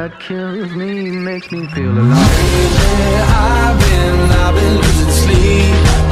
what kills me makes me feel alive. Lately I've been losing sleep.